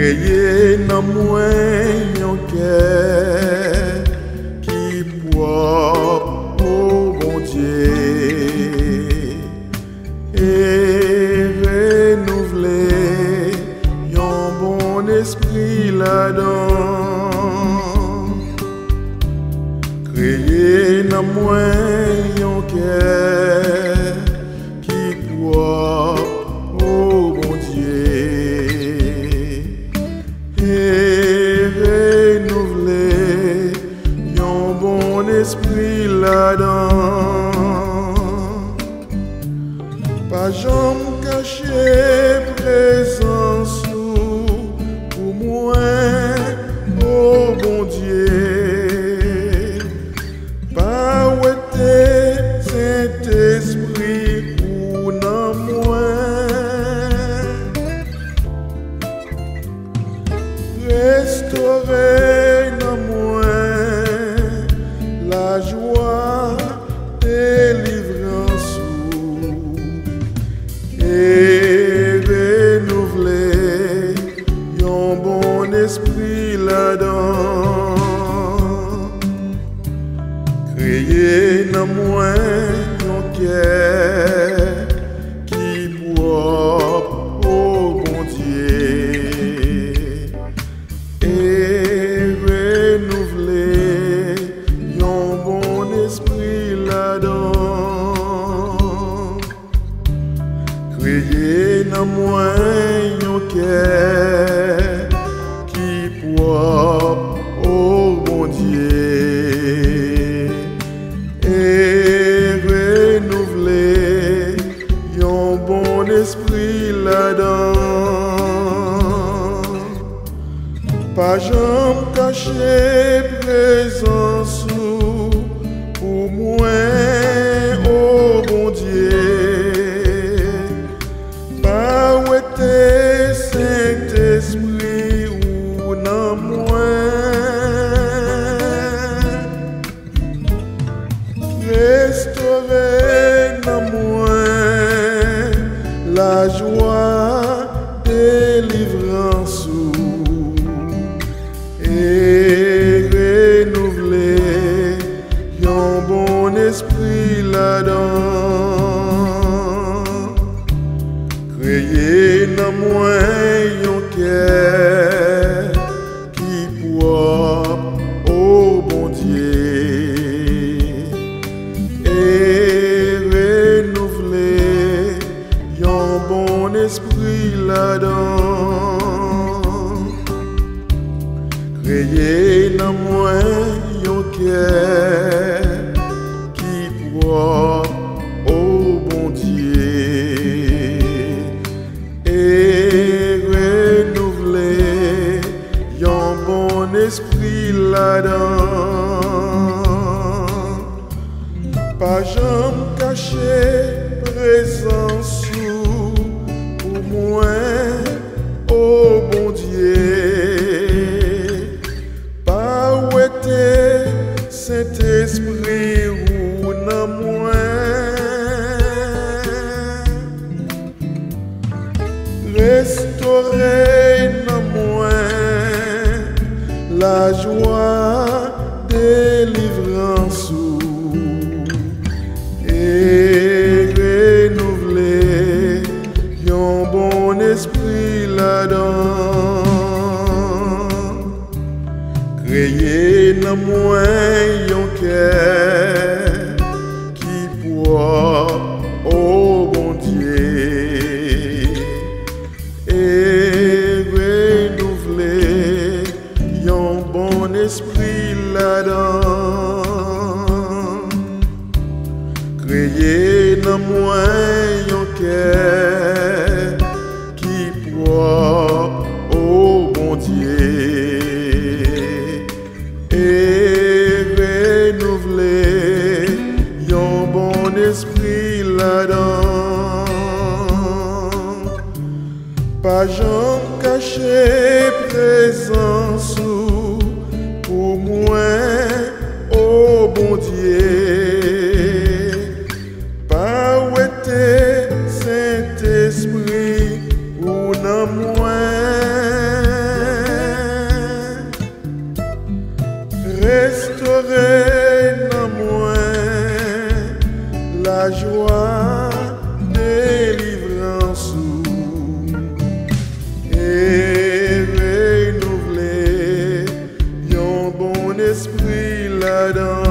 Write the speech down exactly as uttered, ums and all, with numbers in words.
Créé dans moi un cœur qui propre au bon Dieu et renouveler un bon esprit là-dedans. Créé dans moi un cœur qui propre au bon Dieu et renouveler un bon esprit là-dedans. Pas jamais caché présence pour moi, oh bon Dieu. Pas où était Saint-Esprit pour non moi. Restaurer dans moi la joie, délivrance et renouveler un bon esprit là-dedans. Créer dans moi un cœur qui propre au bon Dieu et renouveler un bon esprit là-dedans. Créer dans moi un cœur qui propre au bon Dieu et renouveler un bon esprit là-dedans. Pas jamais caché présence pour moi, oh bon Dieu. Pas où était Saint-Esprit ou non moi. Restaurer dans moi la joie, délivrance et renouveler un bon esprit là-dedans. Créer dans moi un cœur qui propre au bon Dieu et renouveler un bon esprit là-dedans. Créer dans moi un cœur qui propre au bon Dieu et renouveler un bon esprit là-dedans. Pas jamais caché présence pour moi, oh bon Dieu. Pas où était Saint-Esprit ou non moi. Restaurer dans moi la joie, délivrance et renouveler un bon esprit là-dedans. Créer dans moi un cœur qui propre au bon Dieu et renouveler un bon esprit là-dedans. Créer dans moi un cœur qui propre au bon Dieu et renouveler un bon esprit là-dedans. Pas jamais caché présence pour moi, oh bon Dieu. Pas où était Saint-Esprit ou non moi. la délivrance et renouveler yon bon esprit là-dedans.